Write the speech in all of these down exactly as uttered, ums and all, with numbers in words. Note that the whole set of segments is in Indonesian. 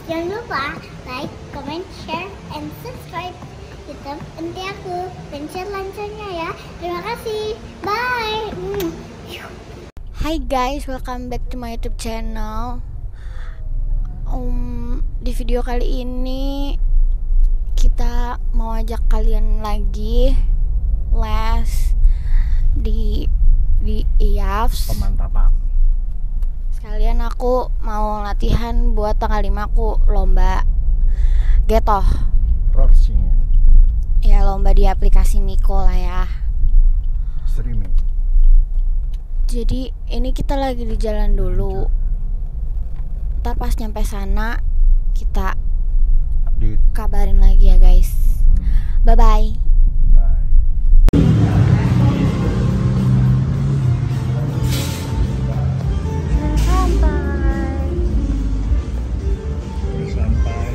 Jangan lupa like, comment, share, and subscribe YouTube enti aku. Pencet loncengnya ya. Terima kasih. Bye. Mm. Hi guys, welcome back to my YouTube channel. Um, di video kali ini kita mau ajak kalian lagi les di di I A F S. Pemantapan. Sekalian aku mau latihan buat tanggal lima aku lomba Getoh. Roasting. Ya, lomba di aplikasi Miko lah ya. Streaming. Jadi ini kita lagi di jalan dulu. Ntar pas nyampe sana kita Di kabarin lagi ya guys. Bye bye. Bye. Sampai. Sampai.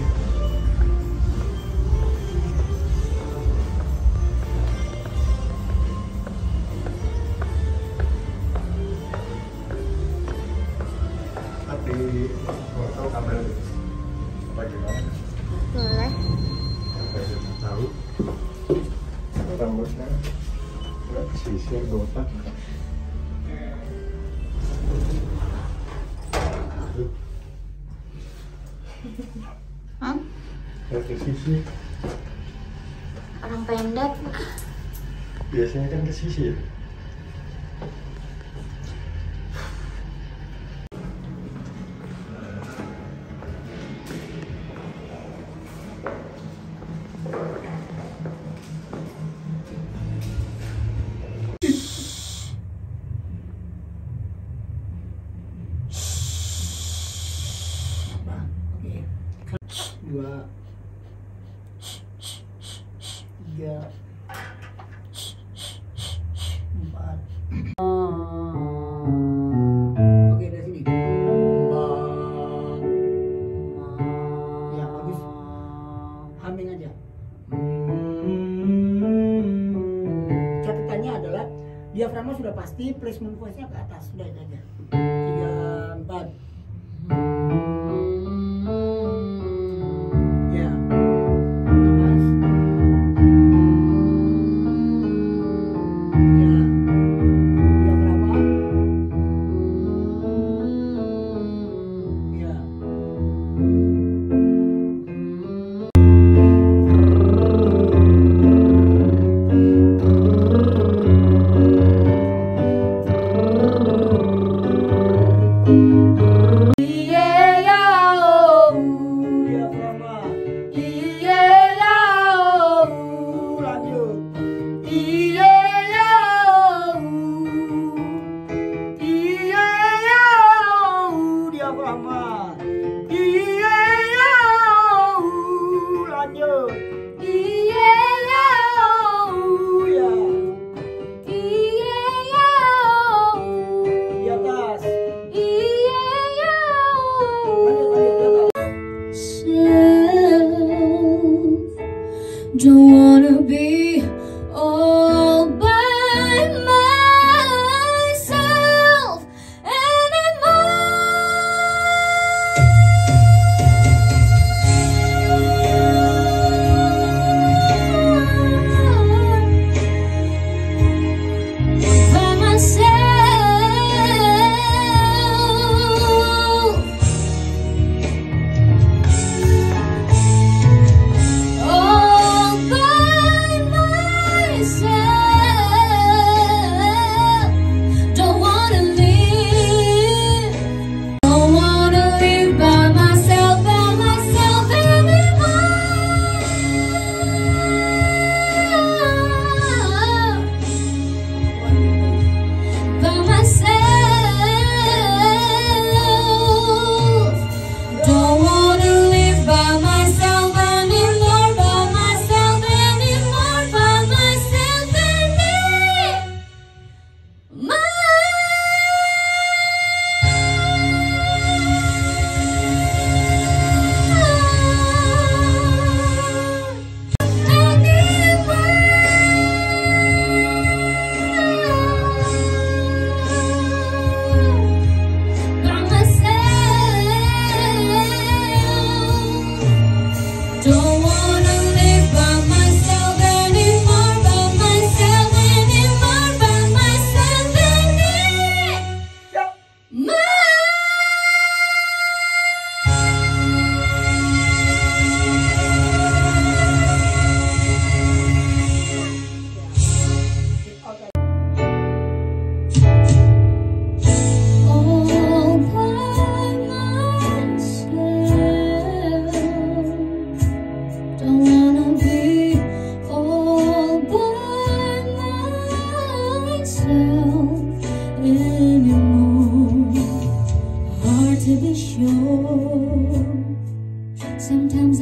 Tapi foto kamera bagaimana? Boleh. Bagaimana tahu? Rambutnya nggak sisir botak. Hah? Nggak kesisir. Orang pendek. Biasanya kan kesisir. Dua, tiga, empat. Oke, dari sini. Ya, bagus. Humming aja. Catatannya adalah diafragma sudah pasti, placement voice-nya ke atas. Sudah itu aja. Tiga, empat. Don't wanna be all by myself anymore. By myself. All by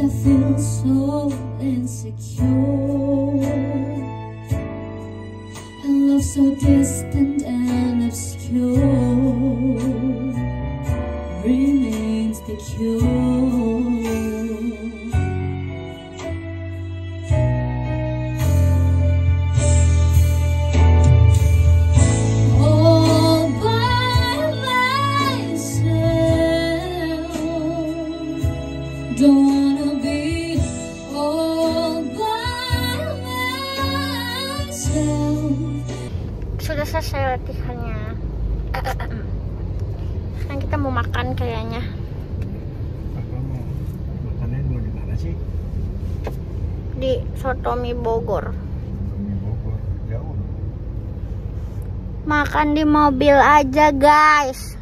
feel so insecure. A love so distant and obscure remains the cure. All by myself, don't wanna be all by myself. Sudah selesai latihannya. Sekarang kita mau makan kayaknya. Apa mau makannya mau di mana sih? Di Sotomi Bogor. Di Bogor, jauh. Makan di mobil aja guys.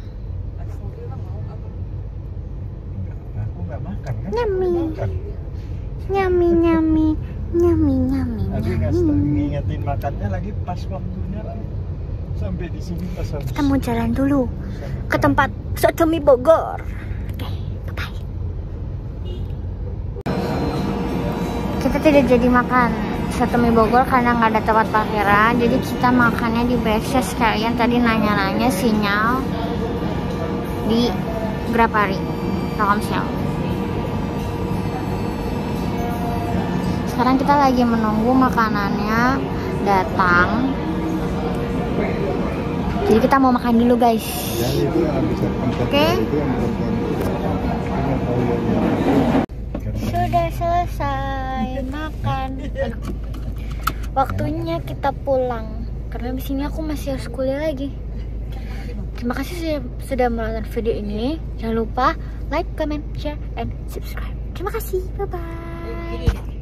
Enggak, aku nggak makan kan? Nyami. Makan. Nyami nyami nyami nyami. Tadi nggak nyami. ngingetin makannya lagi pas waktunya lagi. Sampai di sini pas habis. Kita mau jalan dulu ke tempat Sotomi Bogor. Oke, bye. Kita tidak jadi makan Sotomi Bogor karena nggak ada tempat parkiran. Jadi kita makannya di B S S sekalian. Tadi nanya-nanya sinyal di Grapari, Telkomsel. Sekarang kita lagi menunggu makanannya datang. Jadi kita mau makan dulu guys. Oke. Sudah selesai makan. Aduh. Waktunya kita pulang. Karena di sini aku masih harus kuliah lagi. Terima kasih sudah, sudah menonton video ini. Jangan lupa like, comment, share, and subscribe. Terima kasih. Bye bye.